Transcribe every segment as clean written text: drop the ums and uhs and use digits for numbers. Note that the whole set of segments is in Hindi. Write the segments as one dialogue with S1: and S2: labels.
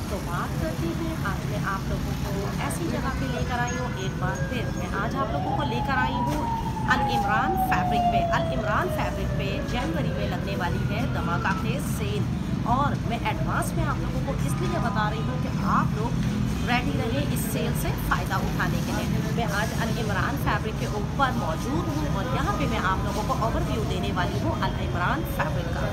S1: तो बात करते हैं, आज मैं आप लोगों को ऐसी जगह पे लेकर आई हूँ। एक बार फिर मैं आज आप लोगों को लेकर आई हूँ अल इमरान फैब्रिक पे। अल इमरान फैब्रिक पे जनवरी में लगने वाली है धमाका के सेल, और मैं एडवांस में आप लोगों को इसलिए बता रही हूँ कि आप लोग रेडी रहे इस सेल से फ़ायदा उठाने के लिए। मैं आज अल इमरान फैब्रिक के ऊपर मौजूद हूँ और यहाँ पे मैं आप लोगों को ओवरव्यू देने वाली हूँ अल इमरान फैब्रिक का।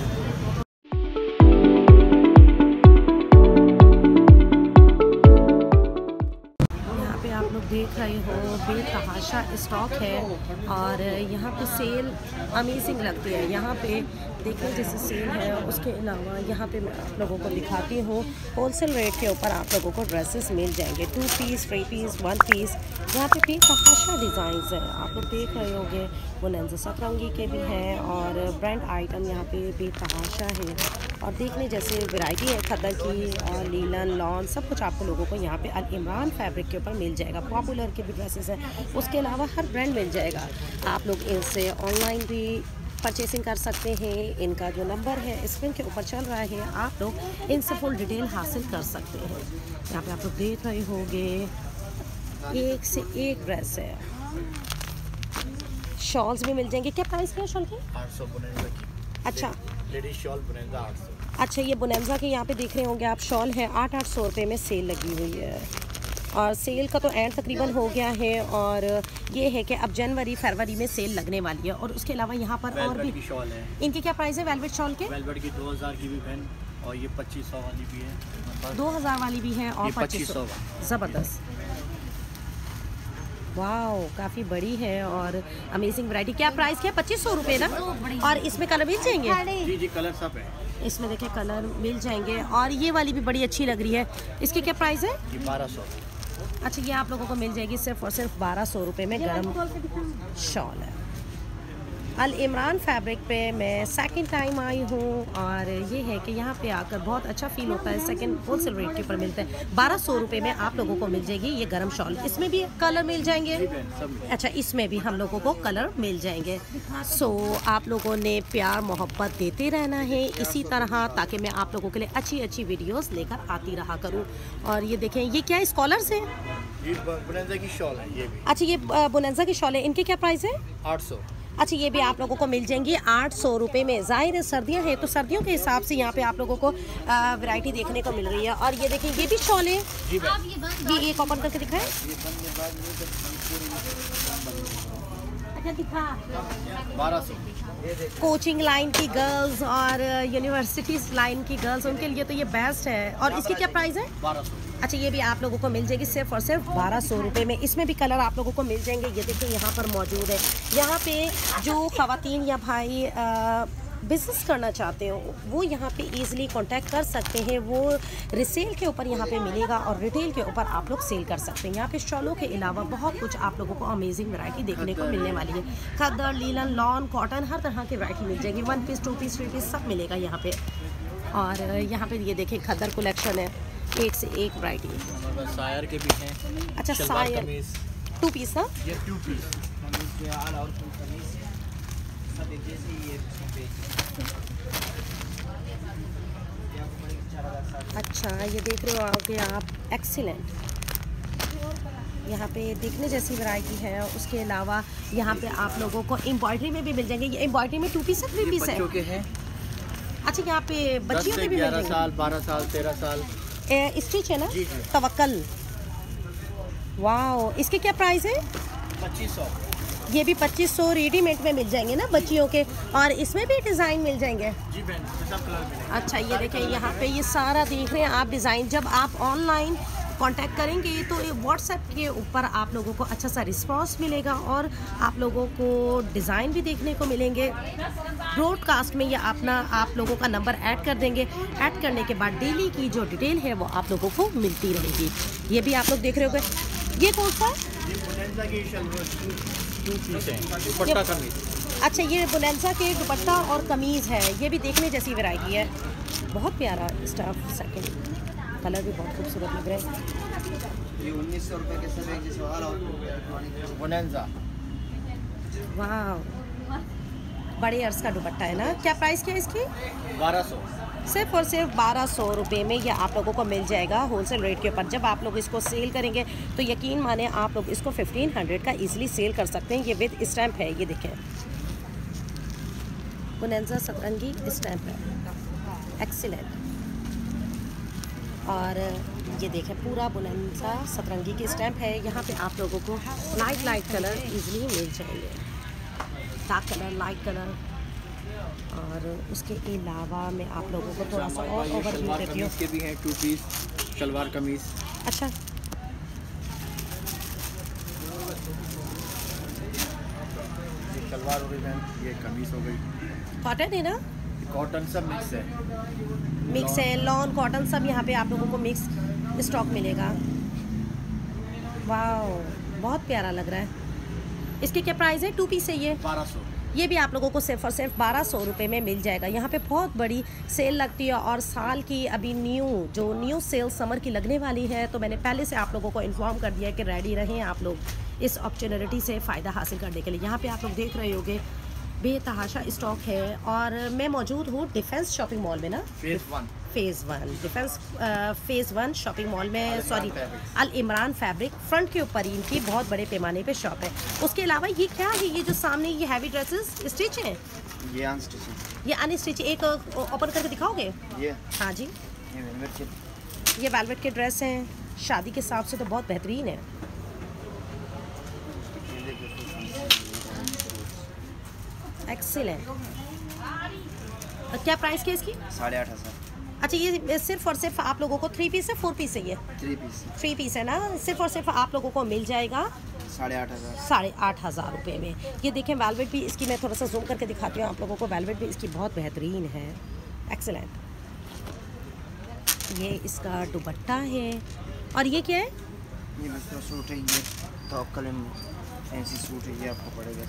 S1: आप लोग देख रहे हो बेतहाशा स्टॉक है और यहाँ पे सेल अमेजिंग लगती है। यहाँ पे देखने जैसे सेल है, उसके अलावा यहाँ पे मैं आप लोगों को दिखाती हूँ होलसेल रेट के ऊपर आप लोगों को ड्रेसेस मिल जाएंगे, 2 पीस 3 पीस 1 पीस। यहाँ पे बेतहाशा डिज़ाइंस है, आप लोग देख रहे होंगे। बोनेंजा सतरंगी के भी हैं और ब्रांड आइटम यहाँ पे बेतहाशा है और देखने जैसे वैरायटी है खद्दर की और लीलन लॉन सब कुछ आपको लोगों को यहाँ पे अल इमरान फैब्रिक के ऊपर मिल जाएगा। पॉपुलर के भी ड्रेसेस हैं, उसके अलावा हर ब्रांड मिल जाएगा। आप लोग इनसे ऑनलाइन भी परचेसिंग कर सकते हैं। इनका जो नंबर है स्क्रीन के ऊपर चल रहा है, आप लोग इनसे फुल डिटेल हासिल कर सकते हैं। यहाँ पे आप लोग देख रहे होंगे एक से एक ड्रेस है। शॉल्स भी मिल जाएंगे। क्या प्राइस क्या है शॉल की?
S2: 800 बोनेंजा की।
S1: अच्छा,
S2: लेडीज शॉल बोनेंजा 800।
S1: अच्छा, ये बोनेंजा के यहाँ पे देख रहे होंगे आप शॉल है 800 रुपये में सेल लगी हुई है और सेल का तो एंड तकरीबन हो गया है। और ये है कि अब जनवरी फरवरी में सेल लगने वाली है। और उसके अलावा यहाँ पर और भी
S2: शॉल है।
S1: इनकी क्या प्राइस है वेलवेट शॉल के?
S2: वेलवेट की 2000 की भी बहन और ये 2500 वाली भी है।
S1: 2000 वाली भी है और 2500। ज़बरदस्त, वाओ, काफ़ी बड़ी है और अमेजिंग वैरायटी। क्या प्राइस क्या है? 2500 रुपये ना। और इसमें कलर मिल जाएंगे?
S2: जी जी, कलर सब है
S1: इसमें। देखिए कलर मिल जाएंगे और ये वाली भी बड़ी अच्छी लग रही है। इसकी क्या प्राइस है?
S2: 1200।
S1: अच्छा, ये आप लोगों को मिल जाएगी सिर्फ और सिर्फ 1200 रुपये में गरम शॉल है। अल इमरान फैब्रिक पे मैं सेकंड टाइम आई हूँ और ये है कि यहाँ पे आकर बहुत अच्छा फील होता है। सेकंड होलसेल रेट के ऊपर मिलता है। 1200 रुपये में आप लोगों को मिल जाएगी ये गरम शॉल। इसमें भी कलर मिल जाएंगे? अच्छा, इसमें भी हम लोगों को कलर मिल जाएंगे। सो आप लोगों ने प्यार मोहब्बत देते रहना है इसी तरह, ताकि मैं आप लोगों के लिए अच्छी अच्छी वीडियोस लेकर आती रहा करूँ। और ये देखें, ये क्या स्कॉलर्स है?
S2: ये बोनेंजा की शॉल है ये भी।
S1: अच्छा, ये बोनेंजा की शॉल है। इनके क्या प्राइस है?
S2: 800।
S1: अच्छा, ये भी आप लोगों को मिल जाएंगी 800 रुपये में। ज़ाहिर है सर्दियाँ हैं तो सर्दियों के हिसाब से यहाँ पे आप लोगों को वैरायटी देखने को मिल रही है। और ये देखिए, ये भी शॉल है। ये एक ओपन करके दिखाएं। अच्छा, दिखा।
S2: 1200।
S1: कोचिंग लाइन की गर्ल्स और यूनिवर्सिटी लाइन की गर्ल्स, उनके लिए तो ये बेस्ट है। और इसकी क्या प्राइस है?
S2: 1200।
S1: अच्छा, ये भी आप लोगों को मिल जाएगी सिर्फ और सिर्फ 1200 रुपये में। इसमें भी कलर आप लोगों को मिल जाएंगे। ये देखिए यहाँ पर मौजूद है। यहाँ पे जो ख़वातीन या भाई बिज़नेस करना चाहते हो वो यहाँ पे इजीली कांटेक्ट कर सकते हैं। वो रिसेल के ऊपर यहाँ पे मिलेगा और रिटेल के ऊपर आप लोग सेल कर सकते हैं। यहाँ पे शॉलों के अलावा बहुत कुछ आप लोगों को अमेजिंग वैरायटी देखने को मिलने वाली है। खद्दर, लीलन, लॉन, कॉटन, हर तरह की वैरायटी मिल जाएगी। 1 पीस 2 पीस 3 पीस सब मिलेगा यहाँ पे। और यहाँ पे ये देखें खद्दर कलेक्शन है, एक से एक वैरायटी।
S2: सायर के भी हैं।
S1: अच्छा, सायर 2 पीस ना?
S2: ये 2 पीस।
S1: अच्छा, ये देख रहे हो आगे आप, एक्सीलेंट। यहाँ पे देखने जैसी वैरायटी है। उसके अलावा यहाँ पे आप लोगों को एम्ब्रॉयडरी में भी मिल जाएंगे। ये एम्ब्रॉयडरी में 2 पीस है 3 पीस है?
S2: बच्चों के हैं।
S1: अच्छा, यहाँ पे बच्चियों के भी मिल
S2: 11
S1: जाएंगे।
S2: साल 12 साल 13 साल
S1: स्टिच है ना?
S2: जी जी।
S1: तवक्कल, वाओ। इसके क्या प्राइस है?
S2: 2500।
S1: ये भी 2500 रेडीमेड में मिल जाएंगे ना बच्चियों के। और इसमें भी डिज़ाइन मिल जाएंगे?
S2: जी बहन, सब कलर मिलेंगे।
S1: अच्छा, ये देखें यहाँ पे ये सारा देख रहे हैं आप डिज़ाइन। जब आप ऑनलाइन कांटेक्ट करेंगे तो व्हाट्सएप के ऊपर आप लोगों को अच्छा सा रिस्पांस मिलेगा और आप लोगों को डिज़ाइन भी देखने को मिलेंगे। ब्रॉडकास्ट में ये अपना आप लोगों का नंबर ऐड कर देंगे। ऐड करने के बाद डेली की जो डिटेल है वो आप लोगों को मिलती रहेगी। ये भी आप लोग देख रहे होंगे। ये कौन सा है?
S2: ये बोनेंजा की शॉल 2 पीस है, दुपट्टा कमीज।
S1: अच्छा, ये बोनेंजा के दुपट्टा और कमीज़ है। ये भी देखने जैसी वैरायटी है, बहुत प्यारा स्टफ। सेकंड कलर भी बहुत खूबसूरत लग रहा है।
S2: ये 1900 रुपये के सब एक जैसे बोनेंजा।
S1: वाह, बड़े अर्ज का दुपट्टा है ना? क्या प्राइस क्या है इसकी?
S2: 1200।
S1: सिर्फ और सिर्फ 1200 रुपये में ये आप लोगों को मिल जाएगा होलसेल रेट के ऊपर। जब आप लोग इसको सेल करेंगे तो यकीन माने आप लोग इसको 1500 का इजीली सेल कर सकते हैं। ये विद स्टैम्प है, ये देखें बोनांजा सतरंगी स्टैम्प है, एक्सीलेंट। और ये देखें पूरा बोनांजा सतरंगी की स्टैम्प है। यहाँ पे आप लोगों को लाइट कलर इजीली मिल जाएंगे, डार्क कलर, लाइट कलर। और उसके अलावा मैं आप लोगों को थोड़ा सा और ओवरव्यू देती हूँ।
S2: के भी हैं 2 पीस शलवार कमीज।
S1: अच्छा,
S2: ये शलवार हो गई, ये कमीज हो गई।
S1: कॉटन है ना?
S2: कॉटन सब मिक्स है,
S1: मिक्स है, लॉन कॉटन सब यहाँ पे आप लोगों को मिक्स स्टॉक मिलेगा। वाह, बहुत प्यारा लग रहा है। इसकी क्या प्राइस है? 2 पीस है ये
S2: 1200।
S1: ये भी आप लोगों को सिर्फ और सिर्फ 1200 रुपये में मिल जाएगा। यहाँ पे बहुत बड़ी सेल लगती है और साल की अभी न्यू सेल समर की लगने वाली है। तो मैंने पहले से आप लोगों को इन्फॉर्म कर दिया है कि रेडी रहें आप लोग इस अपॉर्चुनिटी से फ़ायदा हासिल करने के लिए। यहाँ पे आप लोग देख रहे होंगे बेतहाशा स्टॉक है। और मैं मौजूद हूँ डिफेंस शॉपिंग मॉल में ना, phase 1 defence phase 1 shopping mall में, sorry Al Imran fabric front के ऊपर इनकी बहुत बड़े पैमाने पे शॉप है। उसके अलावा ये क्या है, ये जो सामने ये हैवी ड्रेसेस स्टिच हैं,
S2: ये अनस्टिच,
S1: ये अनस्टिच, एक ओपन करके दिखाओगे?
S2: ये
S1: हाँ जी, ये वेलवेट के ड्रेस हैं, शादी के हिसाब से तो बहुत बेहतरीन है। एक्सीलेंट। क्या प्राइस की है इसकी?
S2: 8500।
S1: अच्छा, ये सिर्फ और सिर्फ आप लोगों को 3 पीस है, 4 पीस है? ये 3 पीस है ना। सिर्फ और सिर्फ आप लोगों को मिल जाएगा 8500 रुपये में। ये देखें वेलवेट भी इसकी, मैं थोड़ा सा जूम करके दिखाती हूँ आप लोगों को। वेलवेट भी इसकी बहुत बेहतरीन है, एक्सीलेंट। ये इसका दुपट्टा है। और ये क्या है?
S2: ये दूसरा सूट है, ये तो कलर फैंसी सूट है, ये आपको पड़ेगा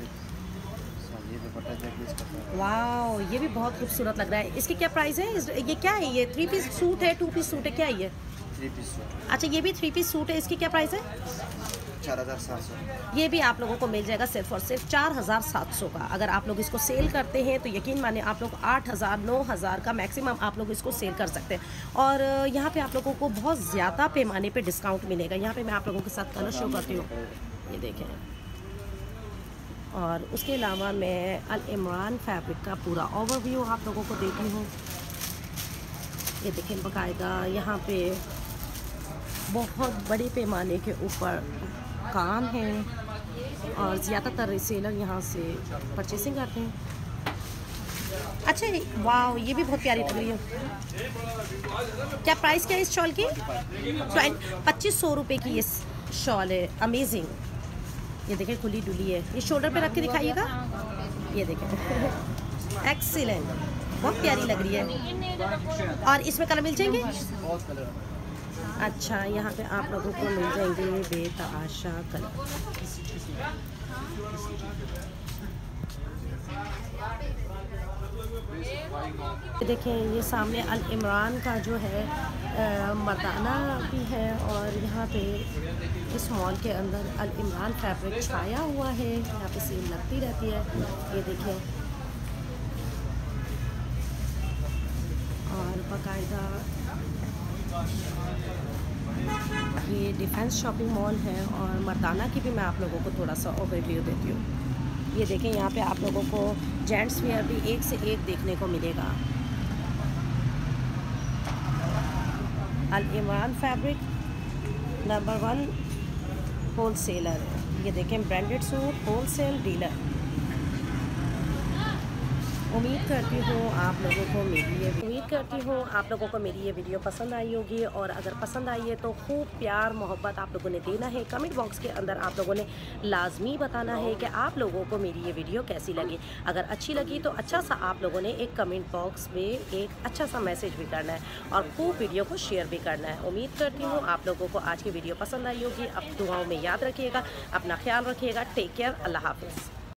S1: वाओ, ये भी बहुत खूबसूरत लग रहा है। इसकी क्या प्राइस है? ये क्या है? ये 3 पीस सूट है, 2 पीस सूट है, क्या है ये?
S2: 3 पीस सूट।
S1: अच्छा, ये भी 3 पीस सूट है। इसकी क्या प्राइस है?
S2: 4700।
S1: ये भी आप लोगों को मिल जाएगा सिर्फ और सिर्फ 4700 का। अगर आप लोग इसको सेल करते हैं तो यकीन माने आप लोग 8000 9000 का मैक्सिमम आप लोग इसको सेल कर सकते हैं। और यहाँ पे आप लोगों को बहुत ज़्यादा पैमाने पे डिस्काउंट मिलेगा। यहाँ पे मैं आप लोगों के साथ कलर शो करती हूँ, ये देखें। और उसके अलावा मैं अल इमरान फैब्रिक का पूरा ओवरव्यू आप लोगों को देती हूँ। ये देखें बाकायदा यहाँ पे बहुत बड़े पैमाने के ऊपर काम है और ज़्यादातर रिसेलर यहाँ से परचेसिंग करते हैं। अच्छा, वाह, ये भी बहुत प्यारी लग रही है। क्या प्राइस क्या है इस शॉल की? 2500 रुपये की ये शॉल है, अमेजिंग। ये देखें खुली डुली है, ये शोल्डर पे रख के दिखाइएगा। ये देखें, एक्सीलेंट, बहुत प्यारी लग रही है। और इसमें कलर मिल जाएंगे? अच्छा, यहाँ पे आप लोगों को मिल जाएंगे बेतहाशा कलर। देखें, ये सामने अल इमरान का जो है मर्दाना भी है। और यहाँ पे इस मॉल के अंदर अल इमरान फैब्रिक छाया हुआ है, यहाँ पे सेल लगती रहती है। ये देखें, और बाकायदा ये डिफेंस शॉपिंग मॉल है। और मर्दाना की भी मैं आप लोगों को थोड़ा सा ओवरव्यू देती हूँ। ये देखें, यहाँ पे आप लोगों को जेंट्स वेयर भी एक से एक देखने को मिलेगा। Al Imran fabric number 1 wholesaler है। ये देखें, ब्रांडेड सूट होलसेल डीलर। उम्मीद करती हूँ आप लोगों को मेरी ये वीडियो पसंद आई होगी। और अगर पसंद आई है तो खूब प्यार मोहब्बत आप लोगों ने देना है। कमेंट बॉक्स के अंदर आप लोगों ने लाजमी बताना है कि आप लोगों को मेरी ये वीडियो कैसी लगी। अगर अच्छी लगी तो अच्छा सा आप लोगों ने एक कमेंट बॉक्स में एक अच्छा सा मैसेज भी करना है और खूब वीडियो को शेयर भी करना है। उम्मीद करती हूँ आप लोगों को आज की वीडियो पसंद आई होगी। अब दुआओं में याद रखिएगा, अपना ख्याल रखिएगा। टेक केयर, अल्लाह हाफिज़।